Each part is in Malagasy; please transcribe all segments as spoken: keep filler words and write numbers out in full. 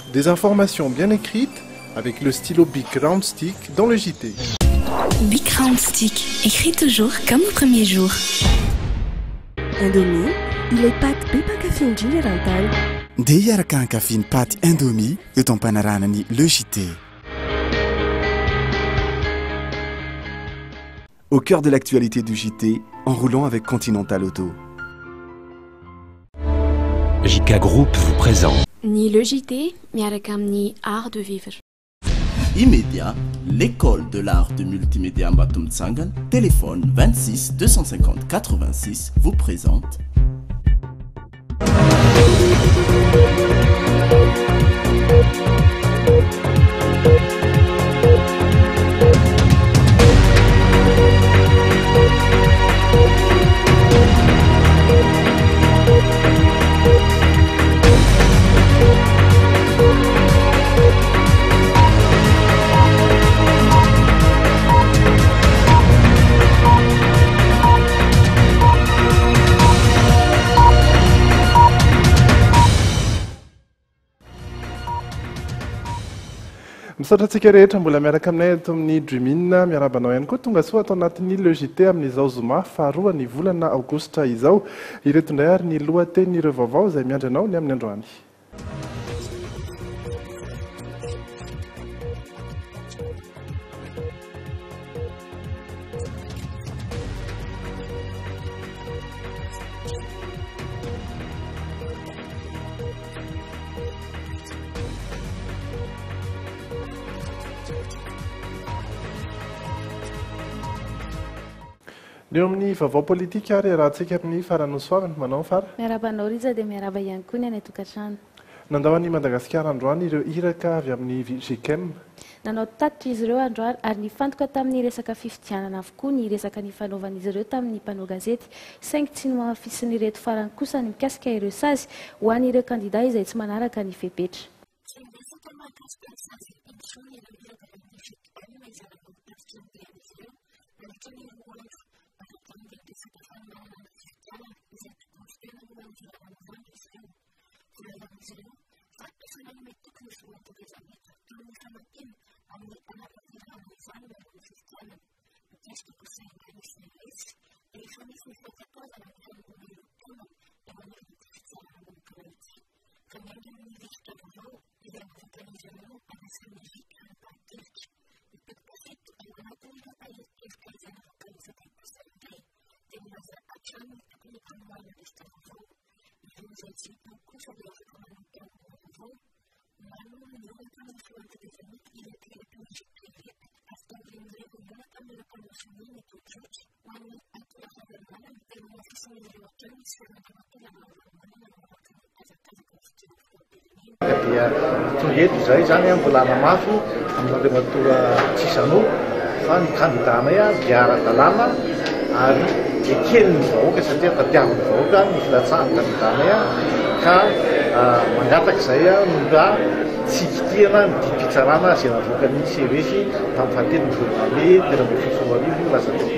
Des informations bien écrites avec le stylo Bic Round Stick dans le J T. Bic Round Stick, écrit toujours comme au premier jour. Indomie, il est pâte pepa café ginger rental. Deyara kan café pâte Indomie, et ton panorama le J T. Au cœur de l'actualité du J T, en roulant avec Continental Auto. J K Group vous présente Ni le J T, miarakam ni art de vivre. Immédiat, l'école de l'art de multimédia Mbatum Tsangan, téléphone vingt-six deux cent cinquante quatre-vingt-six vous présente Misaotratsika rehetra mbola miaraka aminay eto amin'ny Dreamin miarabanao ihany koa tonga soa atao anatin'ny le J T amin'izao zoma faharoa ny volana aogositra izao. Ireto indray ary ny lohateny ireo vaovao izay miandry anao ny amin'ny androany. Ny eo amin'ny vaovao politika ary rahantsika amin'ny faranosoavana manao fara. Miarabanao Riza dia miaraba ihany koa ny any tokantrano. Nandao an'i Madagasikara androany ireo iraka avy amin'ny G K M. Nanao tatitra izy ireo androany ary nifantoka tamin'ny resaka fifidianana avokoa ny resaka ny fanaovan'izy ireo tamin'ny mpanao gazety. Saingy tsy nomafisiny reto farany kosa ny mikasika ireo sazy ho an'ireo kandida izay tsy manaraka ny fepetra. Dia toeto izay zany mbola namafy amin'ireo matoa tsisano fa ny kandidanay dia ara-dalàna ary eken'ny vahoaka satria tadiavin'ny vahoaka ny filatsahan'ny kandidanay ka mangatak'izay no mba tsy kitihana ny dipitsarana izay navoaka ny C V S tamin'ny fahatelo ny volana May telo amby folo arivo lasa teo.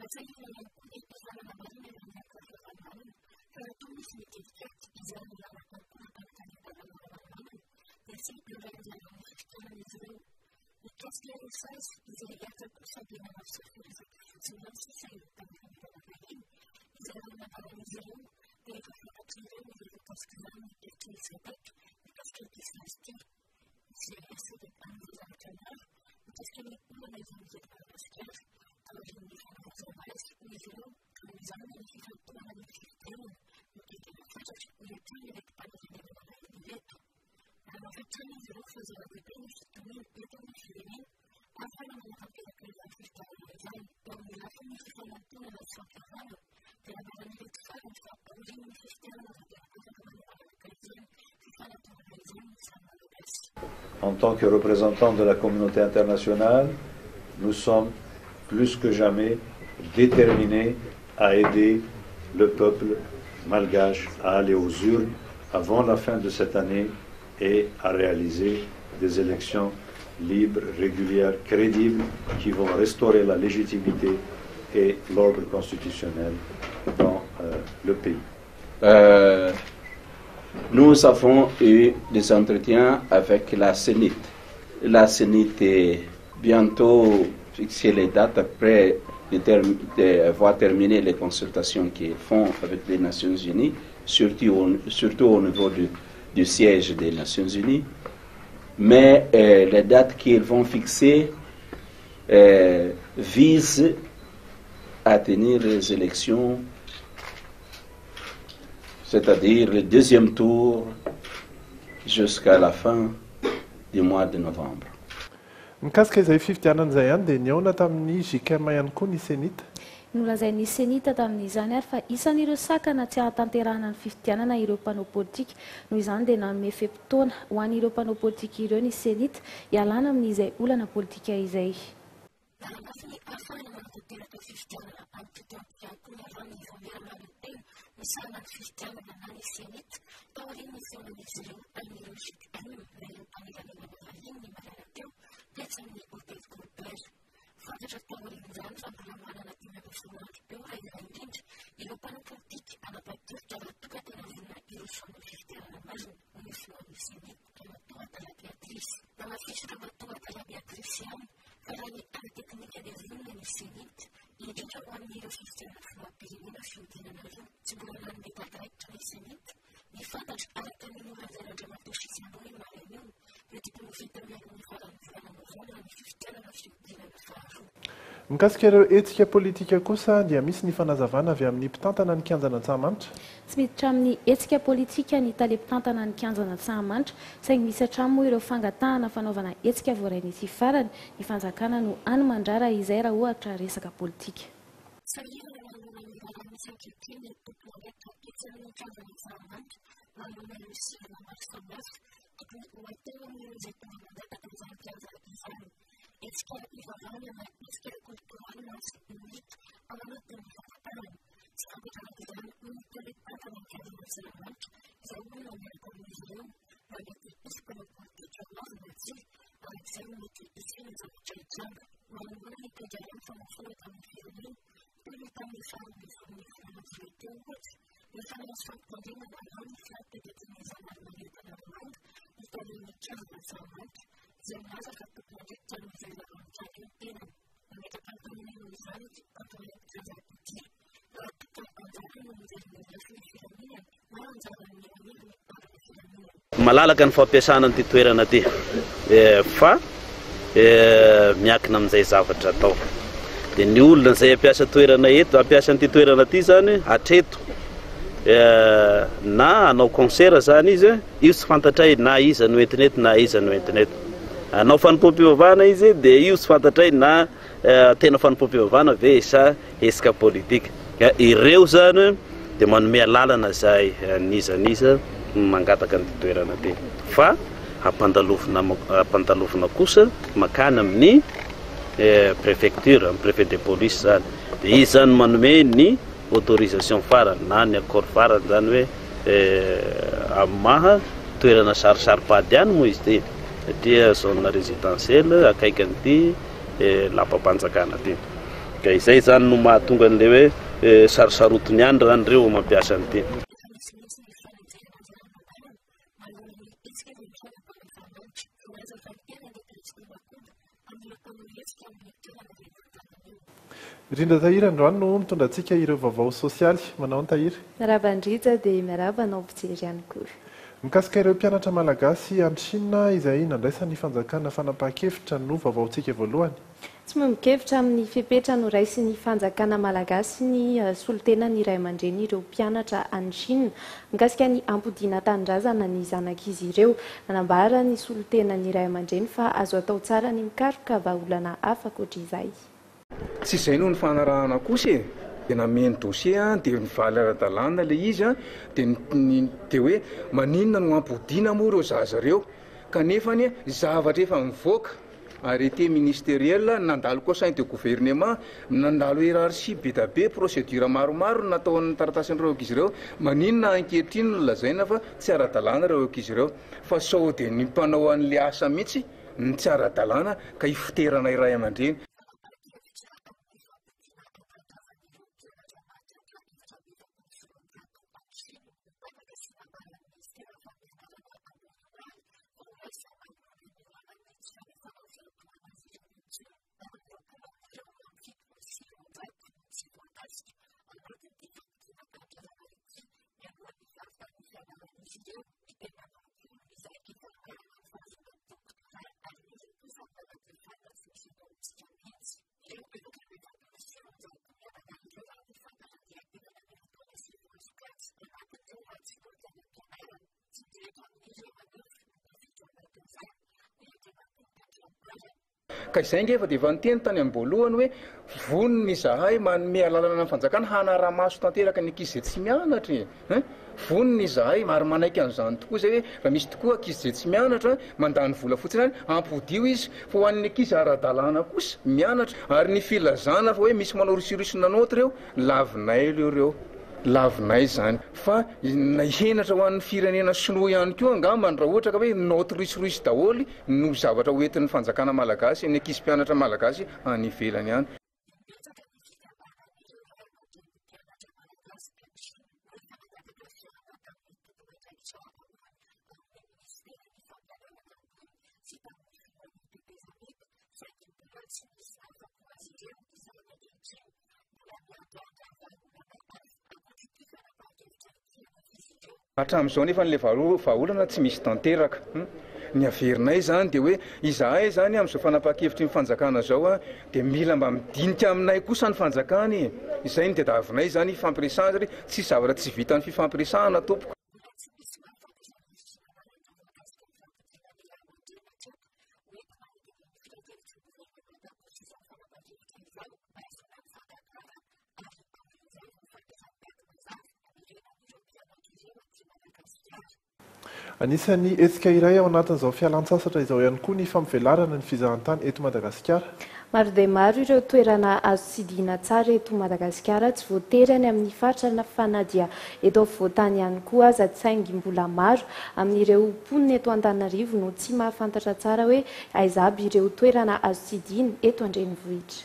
En tant que représentants de la communauté internationale, nous sommes plus que jamais déterminés à aider le peuple malgache à aller aux urnes avant la fin de cette année et à réaliser des élections libres, régulières, crédibles, qui vont restaurer la légitimité et l'ordre constitutionnel dans euh, le pays. Euh, Nous avons eu des entretiens avec la CENIT. La CENIT est bientôt fixé les dates après d'avoir terminé les consultations qu'ils font avec les Nations Unies, surtout au, surtout au niveau du, du siège des Nations Unies. Mais euh, les dates qu'ils vont fixer euh, visent à tenir les élections, c'est-à-dire le deuxième tour jusqu'à la fin du mois de novembre. Mikasika izay fifidianana izay ihany dia niaona tamin'ny J K M ihany koa ny Senita. Nolazain'ny Senita tamin'izany ary fa isan'ireo sakana tsy hahatanterahana ny fifidianana ireo mpanao politika. Noho izany dia nanome feim-potoana ho an'ireo mpanao politika ireo ny Senita hialana amin'izay olana politika izay. Mikasika ireo hetsika politika kosa dia misy ny fanazavana avy amin'ny mpitantana ny kianjana Antsahamanitra. Tsy miditra amin'ny hetsika politika ny talepitantana ny kianjana Antsahamanitra, saingy misy hatramo ireo fangatahana fanaovana hetsika voarainy sy farany ny fanjakana no any mandrara izay raha ohatra resaka politika. Malalaka ny fampiasana ny toerana ty fa miakina amin'izay zavatra atao dia ny olona izay ampiasa toerana eto ampiasa ny toerana ty zany hatreto na anao concert zany izy io tsy fantatray na iza no entinety na iza no entinety anao fanimpom-pivavahana izy dia io tsy fantatray na tena fanimpom-pivavahana ve sa esika politika ireo zany dia manome lalana zay nizaniza mangataka ny toerana ty fa ampandalofina ampandalofina kosa makany amin'ny préfecture amin'ny préfet de police zany dia izy zany manome ny autorisation farany na ny accord farany zany hoe amaha toerana sarisaripady ihany moa izy ty satria zone résidentielle akaiky an'ity lapam-panjakana ty ka izay zany no mahatonga an'le hoe sarisarotiny ihany zany reo mampiasa an'ity. Rinda Tahira androany no mitondra antsika ireo vaovao sosialy. Manao ny Tahira? Miaraba indrindra dia miaraba anao mpijery ihany koa. Mikasika ireo mpianatra malagasy any Chine izay nandraisan'ny fanjakana fanapahan-kevitra no vaovaontsika voalohany. Tsy moa mikevitra amin'ny fepetra no raisy ny fanjakana malagasy ny solotena ny iray aman-dreny ireo mpianatra any Chine mikasika ny ampodiana tanindrazana ny zanak'izy ireo. Nanambara ny solotena ny iray aman-dreny fa azo atao tsara ny mikaroka vahaolana hafa koatr'izay. Tsy izay no ny fanarahana kosa e dia nameny dossier dia nivaly ara-dalàna ilay izy dia dia hoe maninona no ampodiana moa ireo zaza ireo kanefa ny zavatra efa mivoaka arrêté ministériel nandalo koa sain de gouvernement nandalo hiérarchie be da be procédure maromaro nataon'ny taratasin'ireo ankizy ireo maninona ankehitriny no lazaina fa tsy ara-dalàna ireo ankizy ireo fa sao dia ny mpanao an'le asa mihitsy ny tsy ara-dalàna ka hifiterana iray aman-dreny. ka izay ngefa dia efa niteny tany am-boalohany hoe vonony izahay manome alalana amin'ny fanjakana hanara-maso tanteraka ny ankizy izay tsy mianatra e vonony izahay ary manaiky an'izany tokoa zay hoe raha misy tokoa ankizy izay tsy mianatra mandany vola fotsiny any ampodio izy fa ho an'ny ankizy ara-dalàna kosa mianatra ary ny filazana fa hoe misy manao risirisina noty reo lavinay leo reo lavinay zany fa nahenatra ho an'ny firenena sinoa ihany koa angambany raha ohatra ka hoe noty risirisy daholy no zavatra hoentin'ny fanjakana malagasy ny ankizy mpianatra malagasy any ivelany ihany. Hatramin'izao nefa n'ilay vahaolana tsy misy tanteraka ny averinay zany dia hoe izahay zany amin'izao fanapahan-kevitry ny fanjakana zao a dia mila mba midinika aminay kosa ny fanjakany izay ny tadiavinay zany ifampiresahana satria tsy zavatra tsy vitan'ny fifampiresahana tompoko. Anisan'ny hetsika iray ao anatin'izao fialan-tsasatra izao ihany koa ny fampivelarana ny fizahan-tany eto Madagasikara. Maro dia maro ireo toerana azo tsidihana tsara eto Madagasikara, tsy voatery any amin'ny faritra fa na dia eto afovoantany ihany koa aza tsaingy mbola maro amin'ireo mponina eto Antananarivo no tsy mahafantatra tsara hoe aiza aby ireo toerana azo tsidihana eto Andrenivohitra.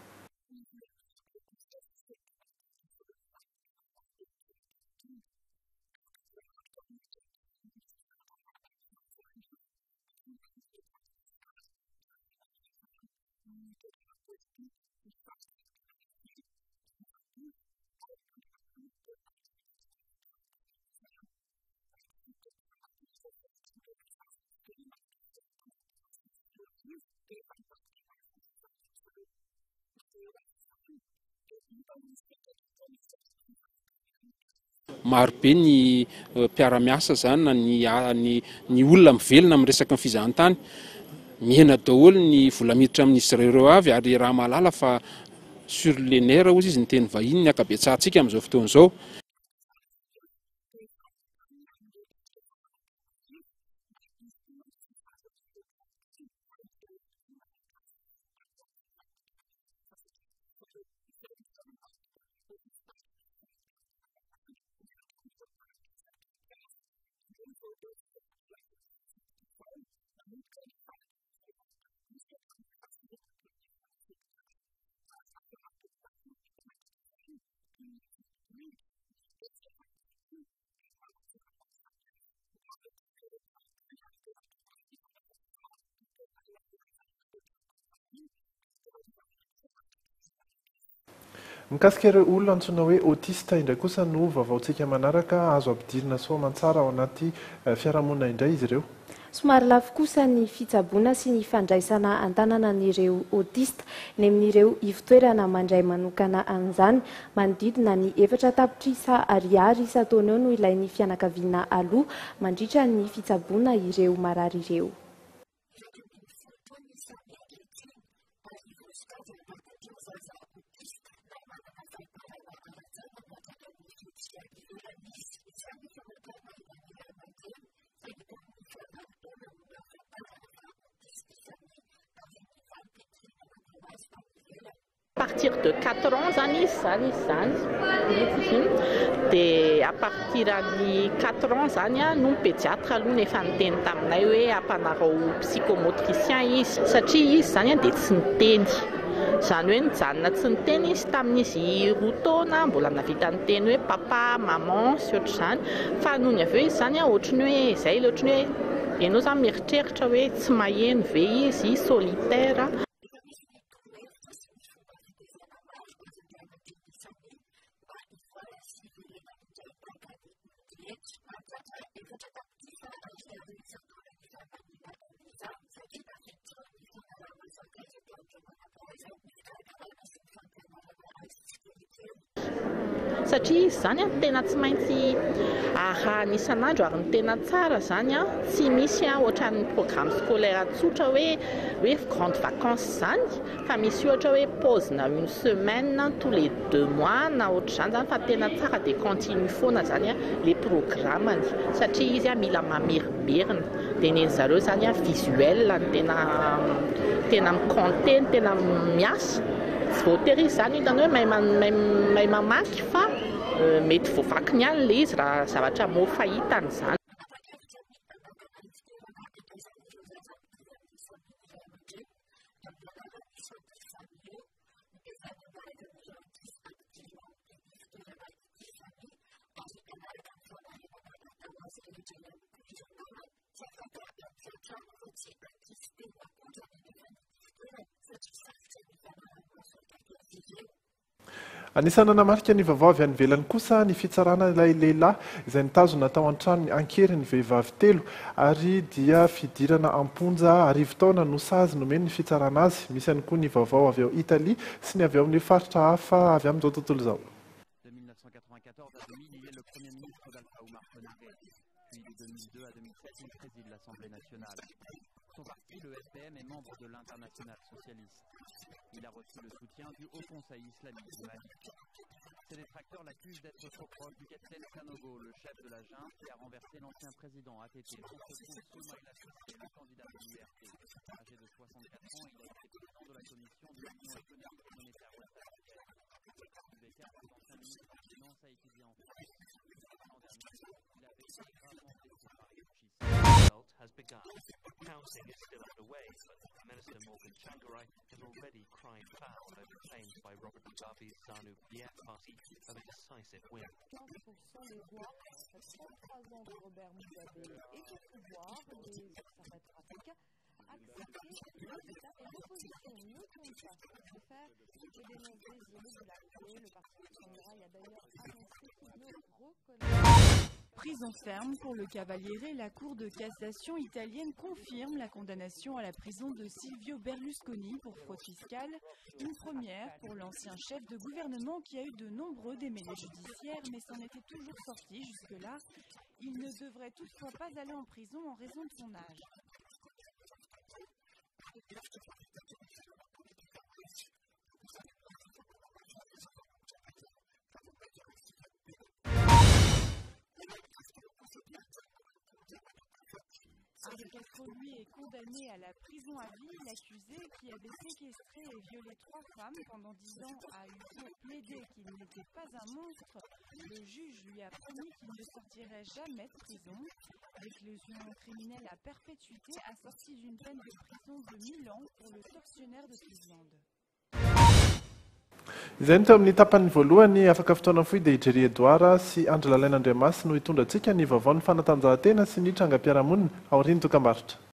Maro be ny mpiara-miasa zany na ny ny olona mivelona amin'ny resaka ny fizahan-tany mihena daholo ny vola miditra amin'izy ireo avy ary raha mahalala fa sur le nerf ozy izy ny teny vahiny ny akabetsahantsika amin'izao fotoan'izao. Mikasika ireo olona antsoina hoe autiste indray kosa no vaovaontsika manaraka azo ampidirina soa aman-tsara ao anaty fiarahamonina indray izy ireo. Somary lafo kosa ny fitsaboana sy ny fandraisana an-tanana n'ireo autiste ny amin'ireo ivotoerana mandray manokana an'izany manodidina ny efatra tapitrisa ariary isa-taona eo no ilain'ny fianakaviana aloha mandritra ny fitsaboana ireo marary ireo. À partir de quatre ans zany zany zany dia à partir ny quatre ans zany a no pédiatra aloha nefa niteny taminay hoe ampanarao psychomotricien izy satria izy zany a dia tsy niteny zany hoe nijanona tsy niteny izy tamin'izy roa taona mbola navita niteny hoe papa maman sy ohatr'izany fa noho ny avy eo izy zany a ohatrany hoe izay ilay ohatrany hoe ianao zany mieritreritra hoe tsy maheno ve izy solitaire. satria izy zany a tena tsy maintsy arahana isan'andro ary ny tena tsara zany a tsy misy a ohatran'ny programme scolaire tsotra hoe hoe grande vacances zany fa misy ohatra hoe pause na une semaine tous les deux mois na ohatr'izany zany fa tena tsara dia continue foana zany a le programmany satria izy a mila mameriberina dia neny zareo zany a visuel ny tena tena miconteny tena miasa tsy voatery izy zany hitany hoe mahay mamaky fa mety voavakiny ihany le izy raha zavatra mo fahitany zany. Anisany namarika ny vaovao avy any ivelany kosa ny fitsarana ilay lehilahy izay nitazona tao an-trano ny ankeriny vehivavy telo ary dia fidirana amponja arivo taona no sazy nomeny ny fitsarana azy. Misy ihany koa ny vaovao avy ao Italie sy ny avy ao amin'ny faritra hafa avy amin'izao tontolo izao. De mille neuf cent quatre-vingt-quatorze à deux mille, il est le Premier ministre d'Alpha Oumar Konaré. Puis de deux mille deux à deux mille sept, il préside l'Assemblée nationale. Son parti, le F P M, est membre de l'Internationale socialiste. Il a reçu le soutien du Haut Conseil islamique du Mali. Ses détracteurs l'accusent d'être trop proche du capitaine Sanogo, le chef de la junte qui a renversé l'ancien président A T T. On se trouve seulement il a associé le candidat de l'U R T. Âgé de soixante-quatre ans, il a été président de la commission de l'Union économique et monétaire ouest-africaine. Becker, l'ancien ministre des Finances, a étudié en France. L'an dernier, il avait été gravement blessé par les fascistes. Has begun. Counting is still underway, but Minister Morgan Tsvangirai has already cried foul over claims by Robert Mugabe's ZANU P F party of a decisive win. quinze pour cent des voix après trente-trois ans de Robert Mugabe et de pouvoir, les observateurs africains acceptent que l'État et l'opposition ne comptent pas se faire et dénoncent les élus de la clé. Le parti de Tsvangirai a d'ailleurs annoncé qu'il ne reconnaît. Prison ferme pour le Cavaliere, la Cour de cassation italienne confirme la condamnation à la prison de Silvio Berlusconi pour fraude fiscale. Une première pour l'ancien chef de gouvernement qui a eu de nombreux démêlés judiciaires mais s'en était toujours sorti jusque-là. Il ne devrait toutefois pas aller en prison en raison de son âge. Avec quatre lui est condamné à la prison à vie, l'accusé qui avait séquestré et violé trois femmes pendant dix ans a eu pour plaider qu'il n'était pas un monstre. Le juge lui a promis qu'il ne sortirait jamais de prison. Réclusion criminelle à perpétuité assortie d'une peine de prison de mille ans pour le tortionnaire de Cleveland. Izay ny teo amin'ny tapany voalohany afaka fotoana fohy dia Ijery Edouard sy Andry Lalain'Andriamasina no hitondra antsika ny vaovao ny fanatanjahantena sy ny trangam-piarahamonina ao riany dokam-barotra.